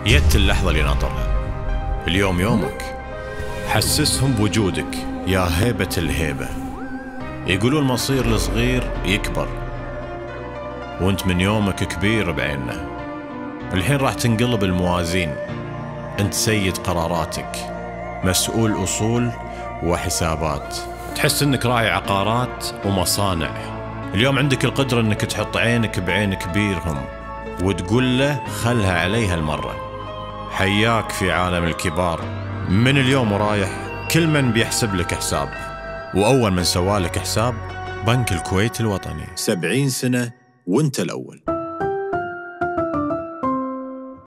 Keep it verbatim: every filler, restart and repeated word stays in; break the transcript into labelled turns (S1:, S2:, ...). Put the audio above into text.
S1: جت اللحظة اللي ناطرها. اليوم يومك، حسسهم بوجودك يا هيبة الهيبة. يقولون مصير الصغير يكبر، وانت من يومك كبير بعيننا. الحين راح تنقلب الموازين، انت سيد قراراتك، مسؤول أصول وحسابات، تحس انك راعي عقارات ومصانع. اليوم عندك القدرة انك تحط عينك بعين كبيرهم وتقول له خلها عليها المرة. حياك في عالم الكبار. من اليوم ورايح كل من بيحسب لك حساب، وأول من سوالك حساب بنك الكويت الوطني. سبعين سنة وانت الأول.